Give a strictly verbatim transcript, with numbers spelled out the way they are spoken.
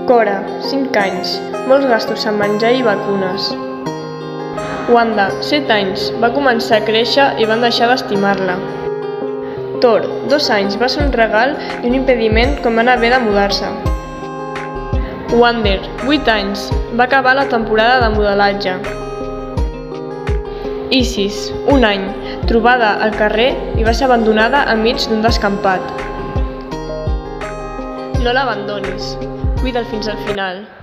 Cora, cinc anys, molts gastos en menjar i vacunes. Wanda, set anys, va començar a créixer i van deixar d'estimar-la. Thor, dos anys, va ser un regal i un impediment quan van haver de mudar-se. Wander, vuit anys, va acabar la temporada de modelatge. Isis, un any, trobada al carrer i va ser abandonada enmig d'un descampat. No l'abandonis, cuida'l fins al final.